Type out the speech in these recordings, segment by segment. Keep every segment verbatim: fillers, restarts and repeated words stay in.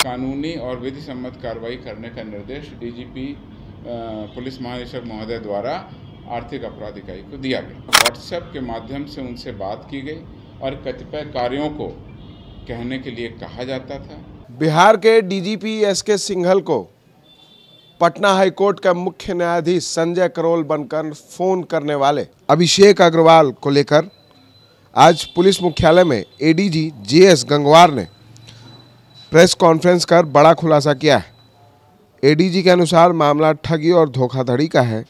कानूनी और विधि सम्मत कार्रवाई करने का निर्देश डीजीपी पुलिस महानिदेशक महोदय द्वारा आर्थिक अपराध इकाई को दिया गया। व्हाट्सएप के माध्यम से उनसे बात की गई और कतिपय कार्यों को कहने के लिए कहा जाता था। बिहार के डीजीपी एस के सिंघल को पटना हाईकोर्ट का मुख्य न्यायाधीश संजय करोल बनकर फोन करने वाले अभिषेक अग्रवाल को लेकर आज पुलिस मुख्यालय में एडीजी जे एस गंगवार ने प्रेस कॉन्फ्रेंस कर बड़ा खुलासा किया है। एडीजी के अनुसार मामला ठगी और धोखाधड़ी का है,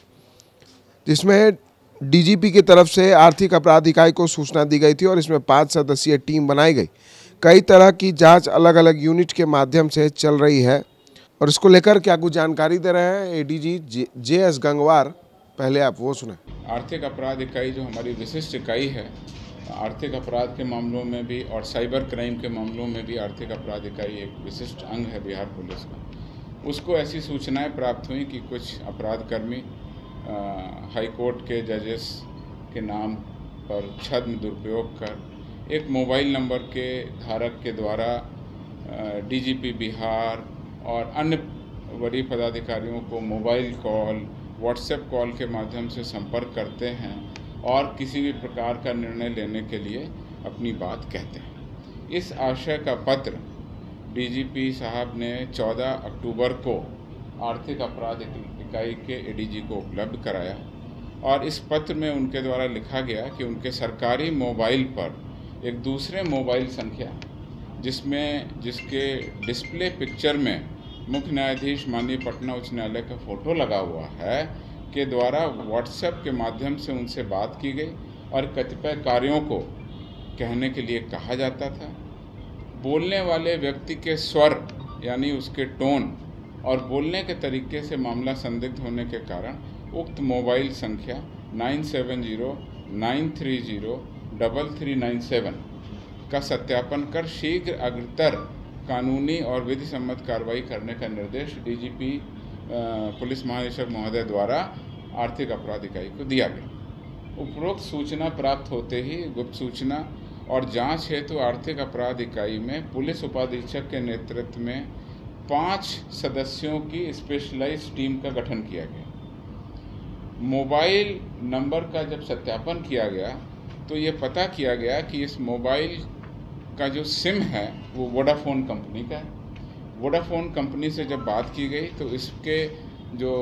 जिसमें डीजीपी की तरफ से आर्थिक अपराध इकाई को सूचना दी गई थी और इसमें पाँच सदस्यीय टीम बनाई गई। कई तरह की जांच अलग अलग यूनिट के माध्यम से चल रही है और इसको लेकर क्या कुछ जानकारी दे रहे हैं एडीजी जे एस गंगवार। पहले आप वो सुने। आर्थिक अपराध इकाई जो हमारी विशिष्ट इकाई है, आर्थिक अपराध के मामलों में भी और साइबर क्राइम के मामलों में भी आर्थिक अपराध इकाई एक विशिष्ट अंग है बिहार पुलिस का। उसको ऐसी सूचनाएं प्राप्त हुई कि कुछ अपराधकर्मी हाई कोर्ट के जजेस के नाम पर छद्म दुरुपयोग कर एक मोबाइल नंबर के धारक के द्वारा डीजीपी बिहार और अन्य वरीय पदाधिकारियों को मोबाइल कॉल, व्हाट्सएप कॉल के माध्यम से संपर्क करते हैं और किसी भी प्रकार का निर्णय लेने के लिए अपनी बात कहते हैं। इस आशय का पत्र डीजीपी साहब ने चौदह अक्टूबर को आर्थिक अपराध इकाई के एडीजी को उपलब्ध कराया और इस पत्र में उनके द्वारा लिखा गया कि उनके सरकारी मोबाइल पर एक दूसरे मोबाइल संख्या जिसमें जिसके डिस्प्ले पिक्चर में मुख्य न्यायाधीश माननीय पटना उच्च न्यायालय का फ़ोटो लगा हुआ है के द्वारा व्हाट्सएप के माध्यम से उनसे बात की गई और कतिपय कार्यों को कहने के लिए कहा जाता था। बोलने वाले व्यक्ति के स्वर यानी उसके टोन और बोलने के तरीके से मामला संदिग्ध होने के कारण उक्त मोबाइल संख्या nine seven zero nine three zero double three nine seven का सत्यापन कर शीघ्र अग्रतर कानूनी और विधि सम्मत कार्रवाई करने का निर्देश डीजीपी पुलिस महानिदेशक महोदय द्वारा आर्थिक अपराध इकाई को दिया गया। उपरोक्त सूचना प्राप्त होते ही गुप्त सूचना और जांच हेतु आर्थिक अपराध इकाई में पुलिस उपाधीक्षक के नेतृत्व में पाँच सदस्यों की स्पेशलाइज्ड टीम का गठन किया गया। मोबाइल नंबर का जब सत्यापन किया गया तो ये पता किया गया कि इस मोबाइल का जो सिम है वो वोडाफोन कंपनी का है। वोडाफोन कंपनी से जब बात की गई तो इसके जो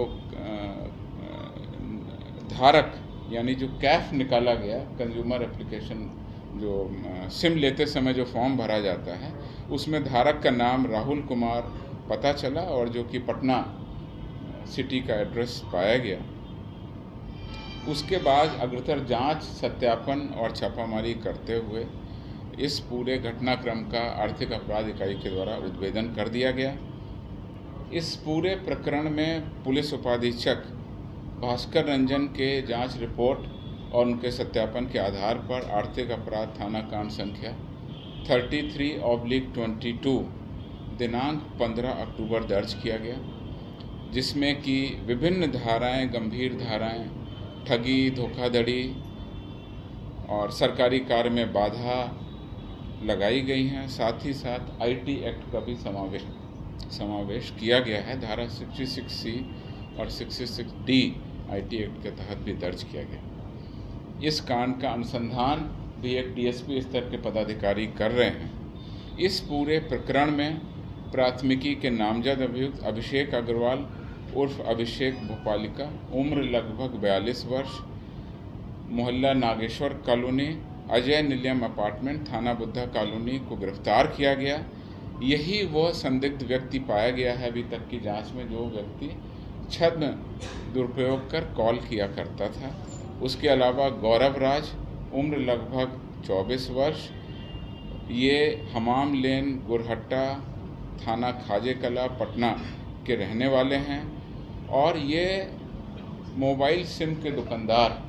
धारक यानी जो कैफ निकाला गया, कंज्यूमर एप्लीकेशन जो सिम लेते समय जो फॉर्म भरा जाता है, उसमें धारक का नाम राहुल कुमार पता चला और जो कि पटना सिटी का एड्रेस पाया गया। उसके बाद अग्रतर जांच, सत्यापन और छापामारी करते हुए इस पूरे घटनाक्रम का आर्थिक अपराध इकाई के द्वारा उद्भेदन कर दिया गया। इस पूरे प्रकरण में पुलिस उपाधीक्षक भास्कर रंजन के जांच रिपोर्ट और उनके सत्यापन के आधार पर आर्थिक अपराध थाना कांड संख्या तैंतीस ऑब्लिक बाईस दिनांक पंद्रह अक्टूबर दर्ज किया गया, जिसमें कि विभिन्न धाराएं, गंभीर धाराएं, ठगी, धोखाधड़ी और सरकारी कार्य में बाधा लगाई गई हैं। साथ ही साथ आईटी एक्ट का भी समावेश समावेश किया गया है। धारा छियासठ सी और छियासठ डी आईटी एक्ट के तहत भी दर्ज किया गया। इस कांड का अनुसंधान भी एक डीएसपी स्तर के पदाधिकारी कर रहे हैं। इस पूरे प्रकरण में प्राथमिकी के नामजद अभियुक्त अभिषेक अग्रवाल उर्फ अभिषेक भोपालिका, उम्र लगभग बयालीस वर्ष, मोहल्ला नागेश्वर कॉलोनी, अजय निलयम अपार्टमेंट, थाना बुद्धा कॉलोनी को गिरफ्तार किया गया। यही वह संदिग्ध व्यक्ति पाया गया है अभी तक की जांच में जो व्यक्ति छद्म दुरुपयोग कर कॉल किया करता था। उसके अलावा गौरव राज, उम्र लगभग चौबीस वर्ष, ये हमाम लेन, गुरहट्टा, थाना खाजे कला, पटना के रहने वाले हैं और ये मोबाइल सिम के दुकानदार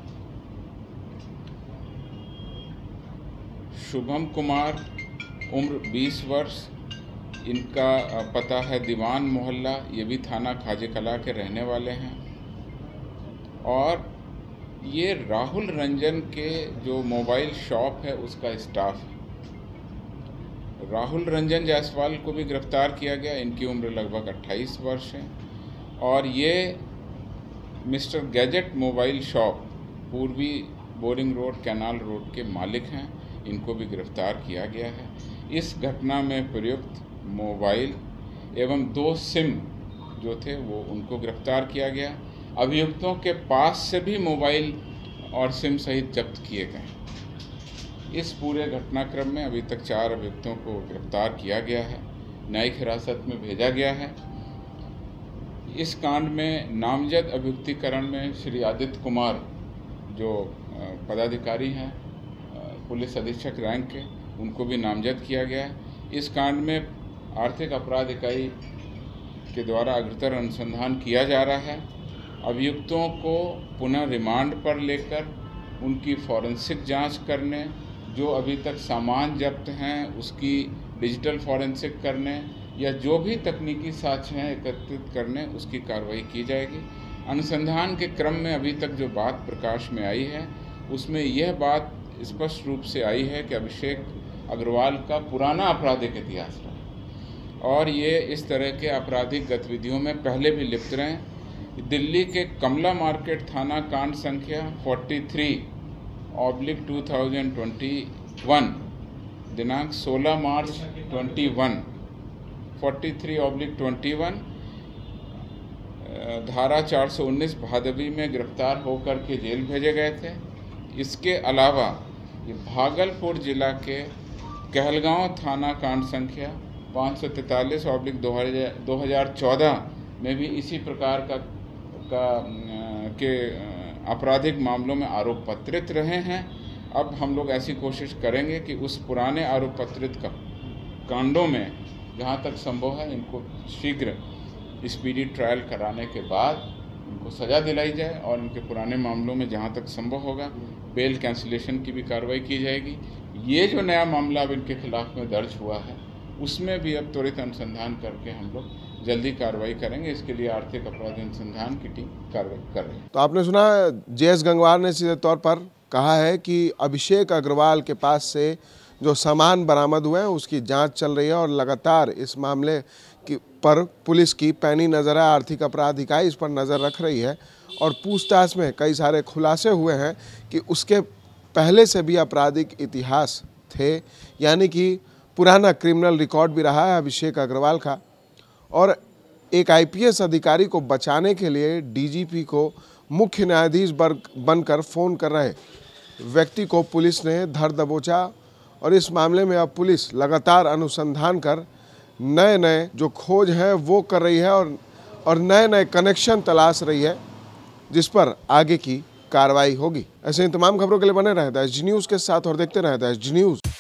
शुभम कुमार, उम्र बीस वर्ष, इनका पता है दीवान मोहल्ला, ये भी थाना खाजे कला के रहने वाले हैं। और ये राहुल रंजन के जो मोबाइल शॉप है उसका स्टाफ है। राहुल रंजन जायसवाल को भी गिरफ्तार किया गया। इनकी उम्र लगभग अट्ठाईस वर्ष है और ये मिस्टर गैजेट मोबाइल शॉप पूर्वी बोरिंग रोड कैनाल रोड के मालिक हैं। इनको भी गिरफ्तार किया गया है। इस घटना में प्रयुक्त मोबाइल एवं दो सिम जो थे वो उनको गिरफ्तार किया गया। अभियुक्तों के पास से भी मोबाइल और सिम सहित जब्त किए गए। इस पूरे घटनाक्रम में अभी तक चार अभियुक्तों को गिरफ्तार किया गया है, न्यायिक हिरासत में भेजा गया है। इस कांड में नामजद अभियुक्तीकरण में श्री आदित्य कुमार जो पदाधिकारी हैं पुलिस अधीक्षक रैंक के, उनको भी नामजद किया गया है। इस कांड में आर्थिक अपराध इकाई के द्वारा अग्रतर अनुसंधान किया जा रहा है। अभियुक्तों को पुनः रिमांड पर लेकर उनकी फॉरेंसिक जांच करने, जो अभी तक सामान जब्त हैं उसकी डिजिटल फॉरेंसिक करने या जो भी तकनीकी साक्ष्य हैं एकत्रित करने, उसकी कार्रवाई की जाएगी। अनुसंधान के क्रम में अभी तक जो बात प्रकाश में आई है उसमें यह बात स्पष्ट रूप से आई है कि अभिषेक अग्रवाल का पुराना आपराधिक इतिहास रहा और ये इस तरह के आपराधिक गतिविधियों में पहले भी लिप्त रहे। दिल्ली के कमला मार्केट थाना कांड संख्या तैंतालीस ऑब्लिक दो हज़ार इक्कीस दिनांक सोलह मार्च इक्कीस तैंतालीस ऑब्लिक इक्कीस धारा चार सौ उन्नीस भादवी में गिरफ्तार होकर के जेल भेजे गए थे। इसके अलावा ये भागलपुर जिला के कहलगांव थाना कांड संख्या पाँच सौ तैंतालीस ऑब्लिक दो हज़ार चौदह में भी इसी प्रकार का, का के आपराधिक मामलों में आरोप पत्रित रहे हैं। अब हम लोग ऐसी कोशिश करेंगे कि उस पुराने आरोप पत्रित का कांडों में जहाँ तक संभव है इनको शीघ्र स्पीडी ट्रायल कराने के बाद इनको सज़ा दिलाई जाए और इनके पुराने मामलों में जहाँ तक संभव होगा बेल कैंसिलेशन की भी कार्रवाई की जाएगी। ये जो नया मामला अब इनके खिलाफ में दर्ज हुआ है उसमें भी अब त्वरित अनुसंधान करके हम लोग जल्दी कार्रवाई करेंगे। इसके लिए आर्थिक अपराध अनुसंधान की टीम कार्रवाई कर रही है। तो आपने सुना जे एस गंगवार ने सीधे तौर पर कहा है कि अभिषेक अग्रवाल के पास से जो सामान बरामद हुए हैं उसकी जांच चल रही है और लगातार इस मामले की पर पुलिस की पैनी नज़र है। आर्थिक अपराध इकाई इस पर नज़र रख रही है और पूछताछ में कई सारे खुलासे हुए हैं कि उसके पहले से भी आपराधिक इतिहास थे, यानी कि पुराना क्रिमिनल रिकॉर्ड भी रहा है अभिषेक अग्रवाल का। और एक आई पी एस अधिकारी को बचाने के लिए डी जी पी को मुख्य न्यायाधीश बनकर फ़ोन कर रहे व्यक्ति को पुलिस ने धर दबोचा और इस मामले में अब पुलिस लगातार अनुसंधान कर नए नए जो खोज हैं वो कर रही है और और नए नए कनेक्शन तलाश रही है, जिस पर आगे की कार्रवाई होगी। ऐसे ही तमाम खबरों के लिए बने रहता है एस जी न्यूज़ के साथ और देखते रहता है एस जी न्यूज़।